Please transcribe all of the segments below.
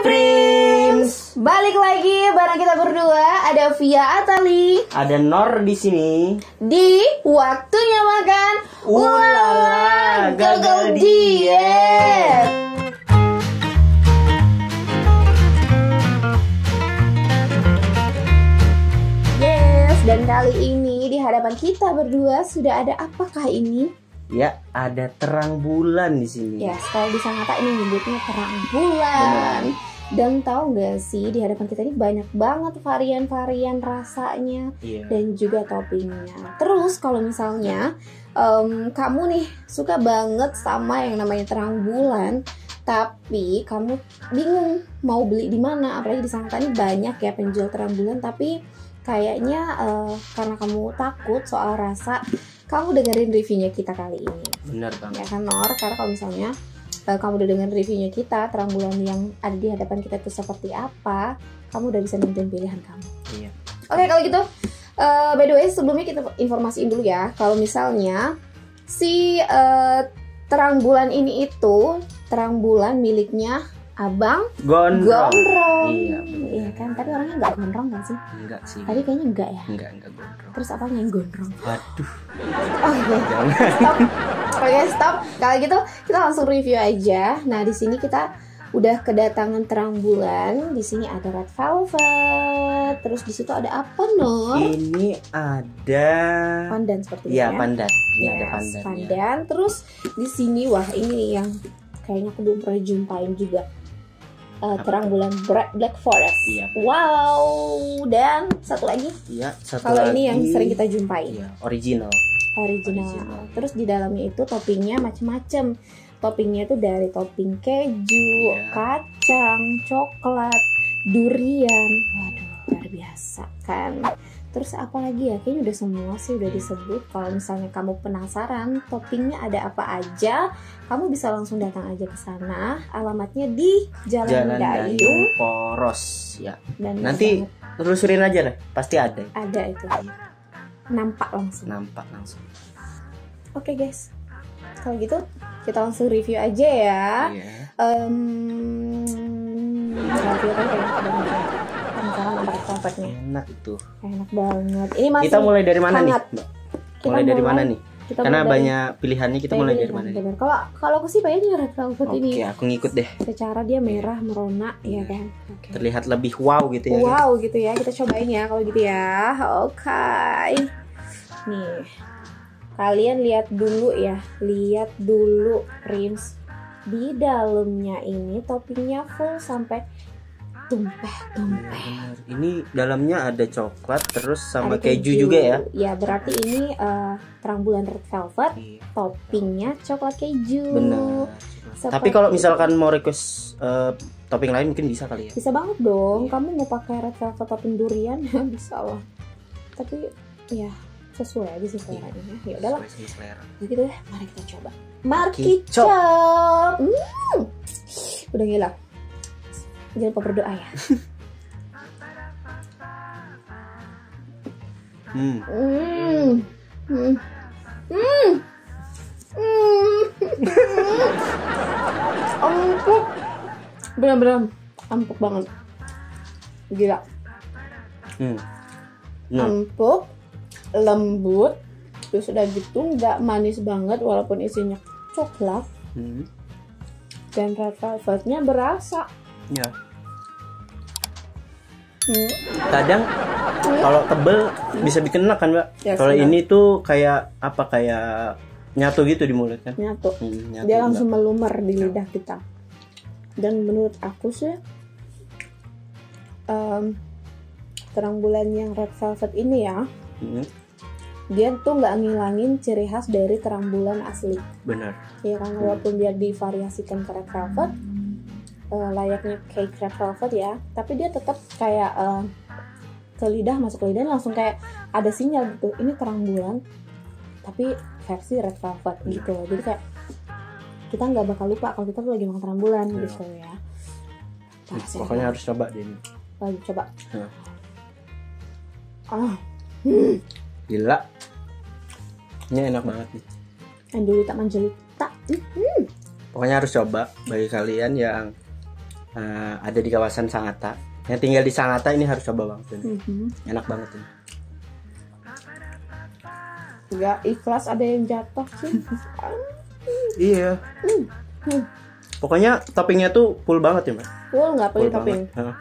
Prince. Balik lagi bareng kita berdua, ada Via Atali, Ada Nor di sini. di waktunya makan. Ulala, gagal diet. Yes, dan kali ini di hadapan kita berdua sudah ada apakah ini? Ya, ada terang bulan di sini. Ya, kalau di Sangatta ini nyebutnya terang bulan. Dan tahu nggak sih, di hadapan kita ini banyak banget varian-varian rasanya Iya. dan juga toppingnya. Terus kalau misalnya kamu nih suka banget sama yang namanya terang bulan, tapi kamu bingung mau beli di mana, apalagi di Sangatta ini banyak ya penjual terang bulan, tapi kayaknya karena kamu takut soal rasa, kamu dengerin reviewnya kita kali ini. Benar Ya banget. kan Nor, karena kalau misalnya kamu udah dengerin reviewnya kita, terang bulan yang ada di hadapan kita itu seperti apa, kamu udah bisa nentuin pilihan kamu. Iya. Oke, kalau gitu by the way sebelumnya kita informasiin dulu ya, kalau misalnya si terang bulan ini itu terang bulan miliknya Abang Gondrong. Gondrong. Iya, bener. Iya kan, tapi orangnya nggak gondrong kan sih? Enggak sih. Tadi kayaknya enggak ya. Enggak gondrong. Terus apanya yang gondrong? Waduh, Oke, jangan. stop. Oke, stop. Kalau gitu kita langsung review aja. Nah, di sini kita udah kedatangan terang bulan. Di sini ada red velvet. Terus di situ ada apa, Nor? Ini ada Pandan seperti Iya, ya. pandan. Ini ada Yes, pandan. Ya. pandan. Terus di sini wah ini yang kayaknya aku belum pernah jumpain juga. Terang bulan Black Forest. Iya. Wow. Dan satu lagi. Iya, satu Kalau lagi. ini yang sering kita jumpai. Iya, original. Original. Terus di dalamnya itu toppingnya macem-macem. Toppingnya itu dari topping keju, Iya. kacang, coklat, durian. Waduh, luar biasa kan. Terus apa lagi ya? Kayaknya udah semua sih udah disebut. Kalau misalnya kamu penasaran toppingnya ada apa aja, kamu bisa langsung datang aja ke sana. Alamatnya di Jalan Dayung. Poros ya. Dan Nanti telusurin aja lah, pasti ada. ada itu. Nampak langsung. Nampak langsung. Oke guys, kalau gitu kita langsung review aja ya. Iya. Review kan kayak ada misalnya nomor velvetnya Enak tuh. enak banget. Ini masih Kita mulai dari mana hangat. nih, Mbak? Kita Mulai dari mana nih? Kita Karena mulai dari- banyak pilihannya, kita mulai dari mana nih? bener. Kalau aku sih pengennya red velvet Oke, ini. aku ngikut deh. Secara dia merah merona ya kan. Oke. Terlihat lebih wow gitu ya. Kan? Wow gitu ya, kita cobain ya kalau gitu ya. Oke. Nih. Kalian lihat dulu ya, lihat dulu Prince. Di dalamnya ini toppingnya full sampai tumpah-tumpah. Benar. Ini dalamnya ada coklat terus sama Ada keju juga ya. Ya berarti ini terang bulan red velvet, Iya. toppingnya coklat keju. Benar. Seperti- Tapi kalau misalkan mau request topping lain mungkin bisa kali ya. bisa banget dong, Iya. kamu mau pakai red velvet topping durian bisa lah. Tapi ya sesuai aja sih seleranya. Ya udahlah. Sesuai sama selera. Begitu ya, mari kita coba. Mari Kicop. kicop. Udah gila. Jangan lupa berdoa ya. Hmm. Hmm. Hmm. Hmm. Hmm. Empuk. Benar-benar empuk banget. Gila. Hmm. Nah, Empuk, lembut, terus udah gitu nggak manis banget walaupun isinya coklat, hmm. dan red velvetnya berasa. Ya. Hmm. Kadang kalau tebel bisa bikin enak kan, Mbak? Yes, Kalau benar. ini tuh kayak apa, kayak nyatu gitu di mulut kan? Nyatu. Nyatu Dia juga. langsung melumer di lidah kita. Dan menurut aku sih terang bulan yang red velvet ini ya, Hmm, dia tuh nggak ngilangin ciri khas dari terang bulan asli. benar. Ya kan, walaupun dia divariasikan ke red velvet, layaknya cake red velvet ya, tapi dia tetap kayak ke lidah, masuk ke lidah langsung kayak ada sinyal gitu, ini terang bulan tapi versi red velvet gitu. Jadi kayak kita nggak bakal lupa kalau kita tuh lagi makan terang bulan gitu ya. Pokoknya harus coba deh ini. Lagi coba. Ya. Gila. Gila. Ini enak banget nih. Angelita Manjelita. Pokoknya harus coba bagi kalian yang ada di kawasan Sangatta. Yang tinggal di Sangatta ini harus coba banget. Enak banget ini. Gak ikhlas ada yang jatuh sih. Iya. Pokoknya toppingnya tuh full banget ya Mbak. Full nggak pilih Full topping. banget.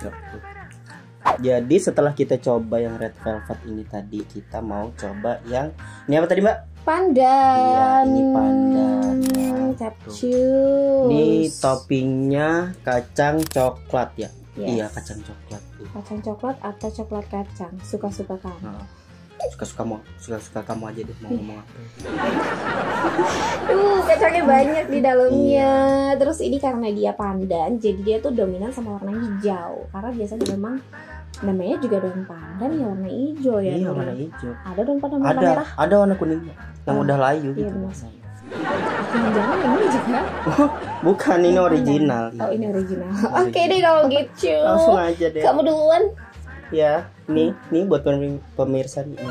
Jadi setelah kita coba yang red velvet ini tadi, kita mau coba yang ini apa tadi Mbak? Pandan. Iya, ini pandan. Capcus. Ini toppingnya kacang coklat ya. Yes. Iya, kacang coklat. Kacang coklat atau coklat kacang, suka-suka kamu. Nah, suka-suka kamu aja deh mau ngomong apa. Kacangnya banyak di dalamnya. Terus ini karena dia pandan, jadi dia tuh dominan sama warna hijau. Karena biasanya memang namanya juga daun pandan ya warna hijau ya. Iya, warna hijau. Ada daun pandan warna merah. Ada warna kuning yang udah layu Iya, gitu. Jangan ini juga. Bukan, ini original. Oh, ini original. Oke deh kalau gitu. Langsung aja deh. Kamu duluan. Ya, nih buat pemirsa nih.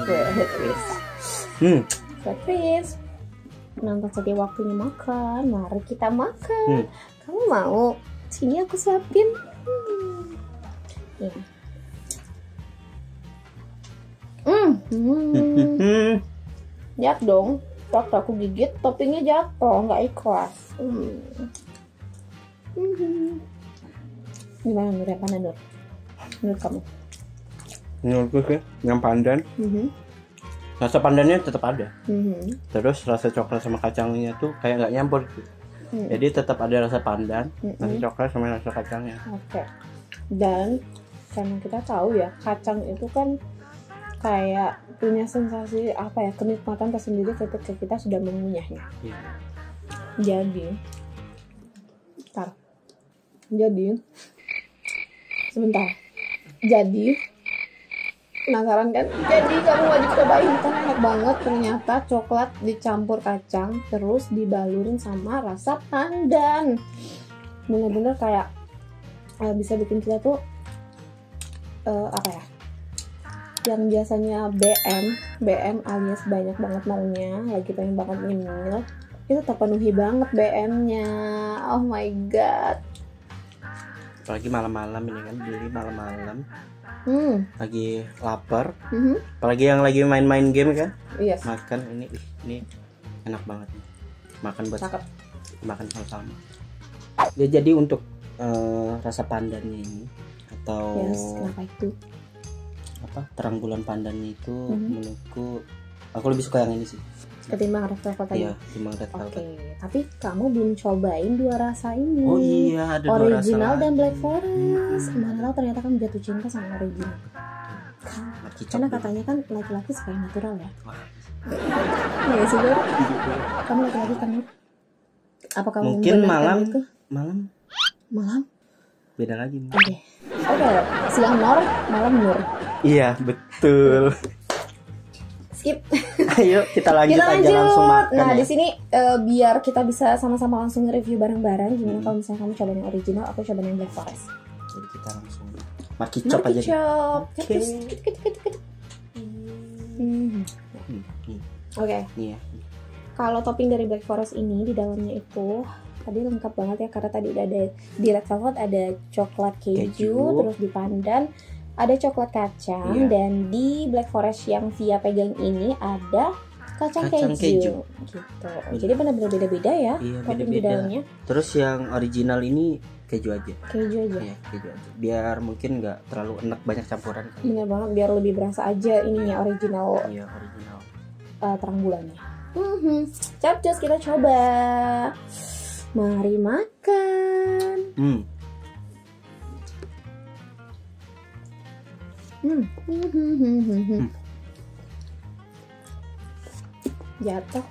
Surprise. Nonton saja waktunya makan. Mari kita makan. Kamu mau? Sini aku siapin. Nih. Lihat dong. Waktu aku gigit, toppingnya jatuh, nggak ikhlas. Gimana menurut apa Nur? Menurut kamu? Menurutku sih, yang pandan. Rasa pandannya tetap ada. Terus rasa coklat sama kacangnya tuh kayak nggak nyampur gitu. Jadi tetap ada rasa pandan, rasa coklat sama rasa kacangnya. Oke. Dan karena kita tahu ya, kacang itu kan kayak punya sensasi apa ya, kenikmatan tersendiri ketika kita sudah mengunyahnya. Iya. Jadi penasaran kan? Jadi kamu wajib cobain, kan enak banget ternyata. Coklat dicampur kacang terus dibalurin sama rasa pandan. Bener-bener kayak bisa bikin kita tuh apa ya, yang biasanya BM alias banyak banget maunya, lagi pengen banget nyemil, itu terpenuhi banget BM-nya. Oh my god. Apalagi malam-malam ini kan, beli malam-malam. Lagi lapar. Apalagi yang lagi main-main game kan. Yes. Makan ini enak banget. Makan buat Cakep. makan sama-sama. Ya, jadi untuk rasa pandannya ini atau kenapa itu? terang bulan pandannya itu menurutku aku lebih suka yang ini sih Ketimbang red velvet tadi. iya, ketimbang red velvet. Oke, tapi kamu belum cobain dua rasa ini. Oh iya, ada dua rasa original dan lagi. Black Forest. Mana tahu ternyata kamu jatuh cinta sama original. Karena katanya kan laki-laki suka yang natural ya. Iya sih, Bro. Kamu laki-laki kan? Apa kamu mungkin membenarkan itu? malam beda lagi. Oke, siang Nor, malam Nur. Iya, betul. Skip. Ayo kita lanjut aja langsung makan. Nah, ya. di sini biar kita bisa sama-sama langsung review bareng-bareng. Gimana kalau misalnya kamu cobain yang original, aku cobain yang Black Forest. Jadi kita langsung markicop aja. Oke. Oke. Iya. Kalau topping dari Black Forest ini di dalamnya itu tadi lengkap banget ya, karena tadi udah ada di red velvet ada coklat keju. Terus di pandan ada coklat kacang, dan di Black Forest yang Via pegang ini ada kacang keju. Gitu. Jadi benar-benar beda-beda ya, topping di dalamnya. Terus yang original ini keju aja. Iya, keju aja. Biar mungkin nggak terlalu enak banyak campuran. Bener banget, biar lebih berasa aja ininya original. Iya, original. Terang bulannya. Capcus, kita coba. Mari makan. Jatuh.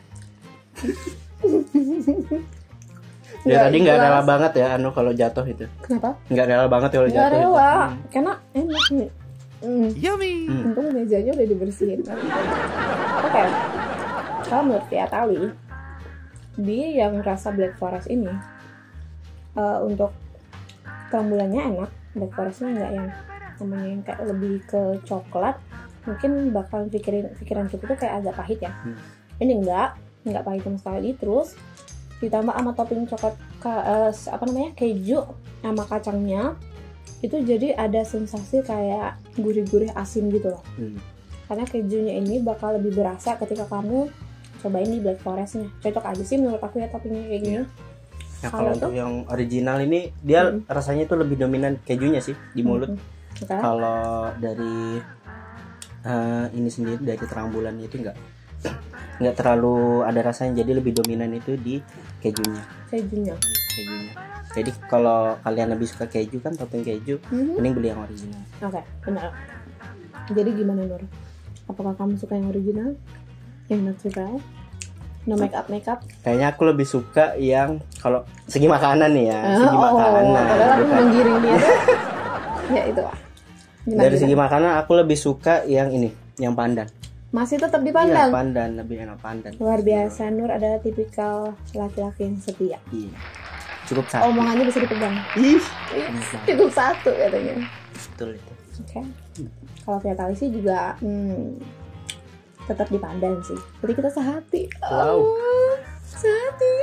Ya tadi nggak rela banget ya kalau jatuh itu. Kenapa? Nggak rela banget kalau jatuh. Nggak rela, karena enak nih. Yummy. Untung mejanya udah dibersihin. Oke. Kalau menurut Tia Tali, di yang rasa Black Forest ini untuk terang bulannya enak. Black Forestnya nggak yang namanya yang kayak lebih ke coklat, mungkin bakal pikiran kita tuh kayak agak pahit ya. Ini nggak pahit sama sekali. Terus ditambah sama topping coklat keju sama kacangnya, itu jadi ada sensasi kayak gurih-gurih asin gitu loh. Karena kejunya ini bakal lebih berasa ketika kamu cobain di Black Forest-nya. Cocok aja sih menurut aku ya toppingnya kayak gini. Nah, kalau untuk yang original ini dia rasanya itu lebih dominan kejunya sih di mulut. Kalau dari ini sendiri dari terang bulan itu nggak terlalu ada rasanya, jadi lebih dominan itu di kejunya. Jadi kalau kalian lebih suka keju kan, topping keju, mending beli yang original. Oke, benar. Jadi gimana Nur? Apakah kamu suka yang original? Yang natural? No make up? Kayaknya aku lebih suka yang kalau segi makanan nih ya, segi makanan. Padahal aku menggiring dia tuh. Ya itu lah. Dari segi makanan aku lebih suka yang ini, yang pandan. Masih tetap di pandan? Iya, pandan, lebih enak pandan. Luar biasa, Nur adalah tipikal laki-laki yang setia. Iya. Cukup satu. Omongannya bisa dipegang. Cukup satu katanya. Betul itu. Oke. Kalau Via Tali sih juga tetap di pandan sih. Jadi kita sehati. Wow. Sehati.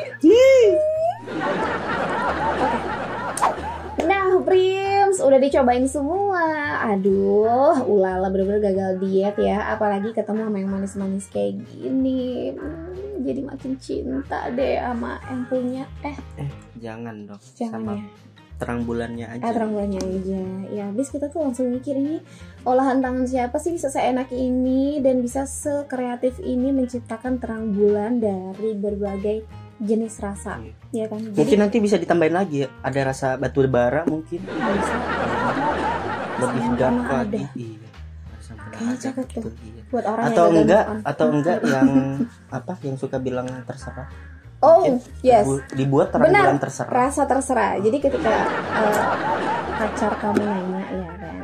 Nah, Prims, udah dicobain semua. Aduh, ulala bener-bener gagal diet ya. Apalagi ketemu sama yang manis-manis kayak gini. Jadi makin cinta deh sama yang punya. Jangan dong. Jangan sama ya. Terang bulannya aja. Terang bulannya aja. Ya, habis kita tuh langsung mikir ini olahan tangan siapa sih bisa seenak ini dan bisa sekreatif ini menciptakan terang bulan dari berbagai jenis rasa, ya kan? Jadi, mungkin nanti bisa ditambahin lagi ya, ada rasa batu bara mungkin. Bisa. Lebih dark lagi. Iya. Kayaknya cakep tuh. Buat orang atau enggak yang apa yang suka bilang terserah. Oh, yes. Dibuat terang bulan terserah. Rasa terserah. Jadi ketika pacar kamu nanya, ya kan?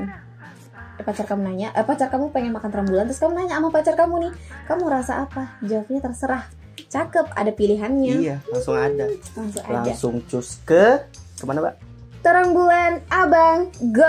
Pacar kamu pengen makan terang bulan, terus kamu nanya sama pacar kamu nih, kamu rasa apa? Jawabnya terserah. Cakep, ada pilihannya. Iya, langsung ada. Langsung cus kemana, Mbak? Terang bulan Abang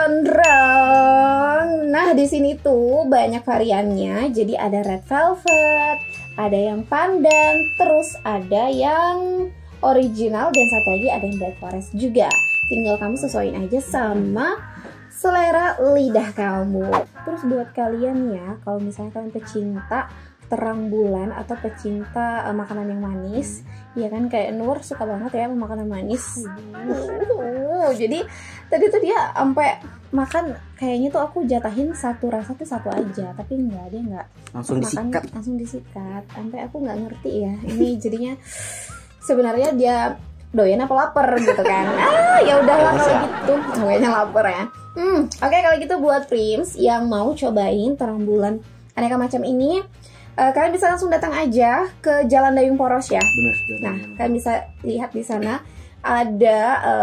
Gondrong. Nah, di sini tuh banyak variannya. Jadi ada red velvet, ada yang pandan, terus ada yang original, dan satu lagi ada yang black forest juga. Tinggal kamu sesuaiin aja sama selera lidah kamu. Terus buat kalian ya, kalau misalnya kalian pecinta terang bulan atau pecinta makanan yang manis, ya kan, kayak Nur suka banget ya makanan manis. Jadi tadi tuh dia sampai makan, kayaknya tuh aku jatahin satu rasa tuh satu aja, tapi enggak, dia enggak langsung disikat. Langsung disikat. Sampai aku nggak ngerti ya, ini jadinya sebenarnya dia doyan apa lapar gitu kan. Ya udahlah kalau gitu, kayaknya lapar ya. Oke, kalau gitu buat Prims yang mau cobain terang bulan aneka macam ini, kalian bisa langsung datang aja ke Jalan Dayung Poros ya. Benar. Nah, kalian bisa lihat di sana ada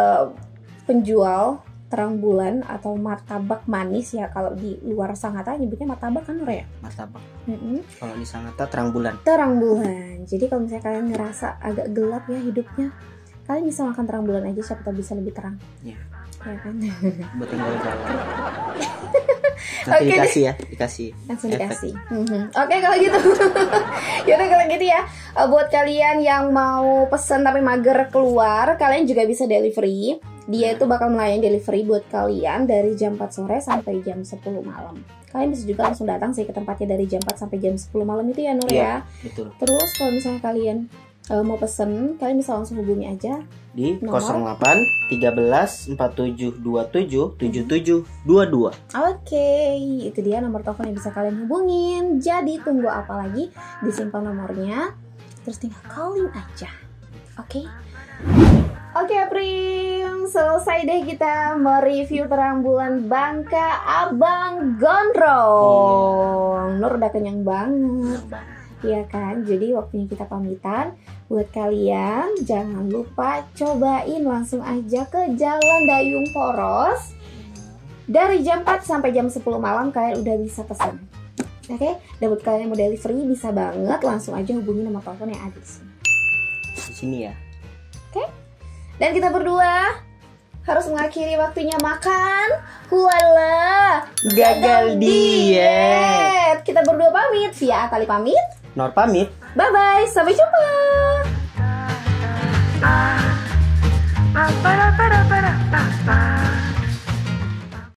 penjual terang bulan atau martabak manis ya. Kalau di luar Sangatta nyebutnya martabak kan, Nur ya? Martabak. Kalau di Sangatta terang bulan. Terang bulan. Jadi kalau misalnya kalian ngerasa agak gelap ya hidupnya, kalian bisa makan terang bulan aja, siapa tahu bisa lebih terang. Iya. Ya kan? Buat tinggal jalan. Nanti dikasih. Langsung dikasih. Oke, kalau gitu. Yaudah kalau gitu ya, buat kalian yang mau pesen tapi mager keluar, kalian juga bisa delivery. Dia itu bakal melayani delivery buat kalian dari jam 4 sore sampai jam 10 malam. Kalian bisa juga langsung datang sih ke tempatnya dari jam 4 sampai jam 10 malam itu ya, Nur ya. Betul. Terus kalau misalnya kalian mau pesen, kalian bisa langsung hubungi aja di 08 13 47 27 77 22. Oke, itu dia nomor telepon yang bisa kalian hubungin. Jadi tunggu apa lagi? Disimpan nomornya, terus tinggal calling aja. Oke, Prim, selesai deh kita mereview terang bulan Bangka Abang Gondrong. Nur udah kenyang banget. Iya kan, jadi waktunya kita pamitan. Buat kalian jangan lupa cobain langsung aja ke Jalan Dayung Poros. Dari jam 4 sampai jam 10 malam kalian udah bisa pesan. Oke, dan buat kalian yang mau delivery bisa banget langsung aja hubungi nomor telepon yang ada di sini. Di sini ya. Oke. Dan kita berdua harus mengakhiri waktunya makan. Huala, gagal diet. Kita berdua pamit, Via Tali pamit. Nur pamit. Bye-bye, sampai jumpa. ba ba ba ba ba ba ba.